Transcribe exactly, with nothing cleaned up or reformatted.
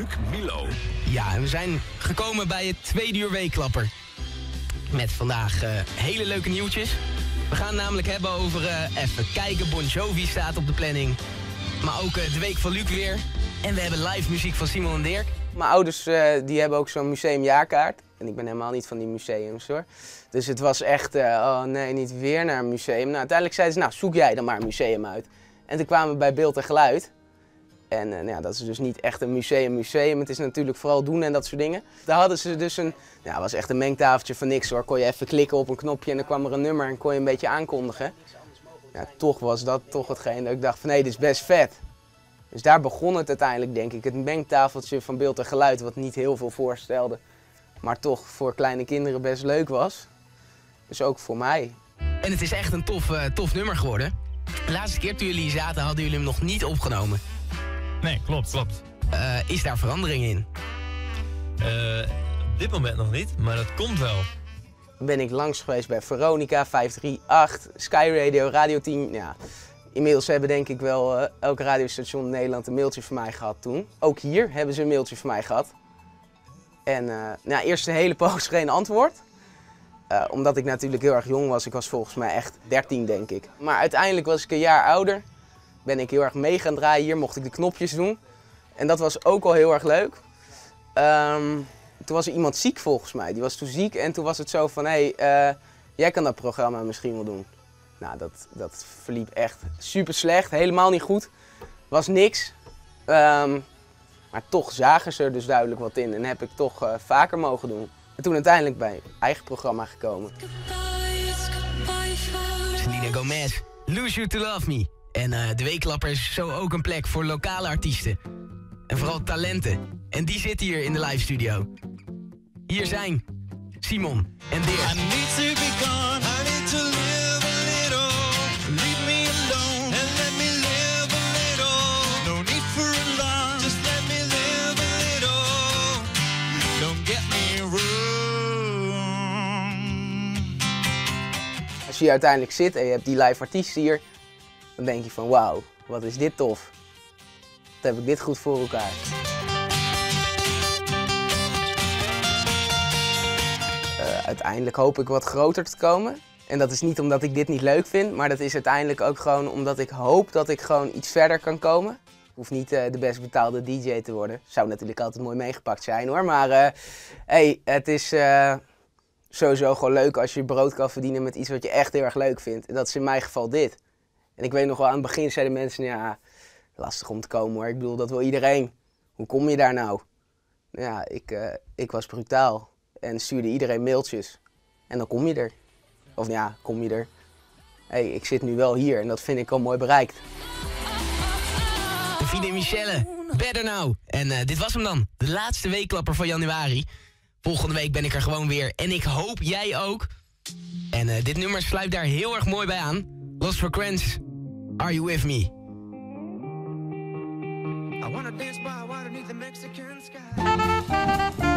Luc Milo. Ja, en we zijn gekomen bij het tweede uur weekklapper. Met vandaag uh, hele leuke nieuwtjes. We gaan het namelijk hebben over uh, even kijken. Bon Jovi staat op de planning. Maar ook uh, de week van Luc weer. En we hebben live muziek van Simon en Dirk. Mijn ouders uh, die hebben ook zo'n museumjaarkaart. En ik ben helemaal niet van die museums hoor. Dus het was echt, uh, oh nee, niet weer naar een museum. Nou, uiteindelijk zeiden ze, nou zoek jij dan maar een museum uit. En toen kwamen we bij Beeld en Geluid. En uh, nou ja, dat is dus niet echt een museum museum. Het is natuurlijk vooral doen en dat soort dingen. Daar hadden ze dus een, ja, was echt een mengtafeltje van niks hoor. Kon je even klikken op een knopje en dan kwam er een nummer en kon je een beetje aankondigen. Ja, toch was dat toch hetgeen dat ik dacht van hé, dit is best vet. Dus daar begon het uiteindelijk denk ik. Het mengtafeltje van Beeld en Geluid wat niet heel veel voorstelde. Maar toch voor kleine kinderen best leuk was. Dus ook voor mij. En het is echt een tof, uh, tof nummer geworden. De laatste keer toen jullie zaten hadden jullie hem nog niet opgenomen. Nee, klopt, klopt. Uh, is daar verandering in? Uh, op dit moment nog niet, maar dat komt wel. Dan ben ik langs geweest bij Veronica, vijf drie acht, Sky Radio, Radio tien. Ja, inmiddels hebben denk ik wel uh, elk radiostation in Nederland een mailtje van mij gehad toen. Ook hier hebben ze een mailtje van mij gehad. En uh, nou, eerst een hele poos geen antwoord. Uh, omdat ik natuurlijk heel erg jong was. Ik was volgens mij echt dertien denk ik. Maar uiteindelijk was ik een jaar ouder. Ben ik heel erg mee gaan draaien. Hier mocht ik de knopjes doen. En dat was ook al heel erg leuk. Um, toen was er iemand ziek volgens mij. Die was toen ziek en toen was het zo van... hé, hey, uh, jij kan dat programma misschien wel doen. Nou, dat, dat verliep echt super slecht. Helemaal niet goed. Was niks. Um, maar toch zagen ze er dus duidelijk wat in. En heb ik toch uh, vaker mogen doen. En toen uiteindelijk bij mijn eigen programma gekomen. Selena Gomez, Lose You To Love Me. En uh, de weekklapper is zo ook een plek voor lokale artiesten. En vooral talenten. En die zitten hier in de live studio. Hier zijn Simon en Dirk. I need to be gone, I need to live a little. Leave me alone and let me live a little. No need for a lot, just let me live a little. Don't get me wrong. Als je hier uiteindelijk zit en je hebt die live artiesten hier, dan denk je van wauw, wat is dit tof. Wat heb ik dit goed voor elkaar. Uh, uiteindelijk hoop ik wat groter te komen. En dat is niet omdat ik dit niet leuk vind, maar dat is uiteindelijk ook gewoon omdat ik hoop dat ik gewoon iets verder kan komen. Ik hoef niet uh, de best betaalde D J te worden. Zou natuurlijk altijd mooi meegepakt zijn hoor, maar uh, hey, het is uh, sowieso gewoon leuk als je brood kan verdienen met iets wat je echt heel erg leuk vindt. En dat is in mijn geval dit. En ik weet nog wel, aan het begin zeiden mensen, ja, lastig om te komen hoor. Ik bedoel, dat wil iedereen. Hoe kom je daar nou? Ja, ik, uh, ik was brutaal en stuurde iedereen mailtjes. En dan kom je er. Of ja, kom je er. Hé, hey, ik zit nu wel hier en dat vind ik al mooi bereikt. Davide en Michelle, Better Now. En uh, dit was hem dan, de laatste weekklapper van januari. Volgende week ben ik er gewoon weer en ik hoop jij ook. En uh, dit nummer sluit daar heel erg mooi bij aan. Lost Frequency, Are You With Me? I wanna dance by water beneath the Mexican sky.